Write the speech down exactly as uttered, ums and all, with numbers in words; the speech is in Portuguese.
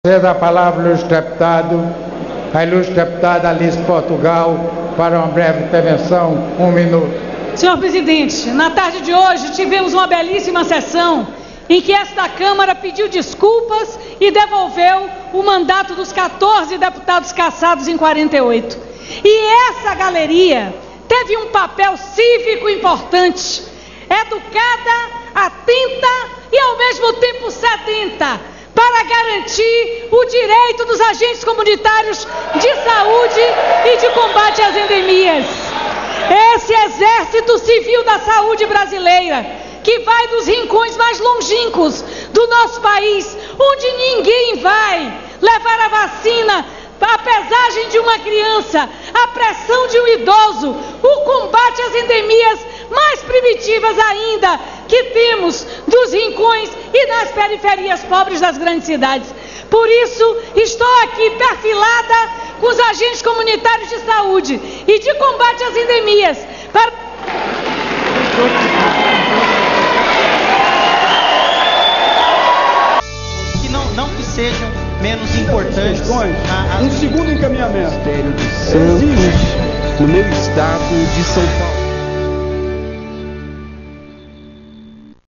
Cedo a palavra, ilustre deputado, a ilustre deputada Alice Portugal, para uma breve intervenção, um minuto. Senhor presidente, na tarde de hoje tivemos uma belíssima sessão em que esta Câmara pediu desculpas e devolveu o mandato dos quatorze deputados cassados em quarenta e oito. E essa galeria teve um papel cívico importante, educada, atenta e ao mesmo tempo sedenta, para garantir o direito dos agentes comunitários de saúde e de combate às endemias. Esse exército civil da saúde brasileira, que vai dos rincões mais longínquos do nosso país, onde ninguém vai levar a vacina, a pesagem de uma criança, a pressão de um idoso, o combate às endemias mais primitivas ainda que temos dos rincões e nas periferias pobres das grandes cidades. Por isso, estou aqui perfilada com os agentes comunitários de saúde e de combate às endemias para... Que não, não que sejam menos importantes. A, a... Um segundo encaminhamento. Ministério de Santos, no meu estado de São Paulo.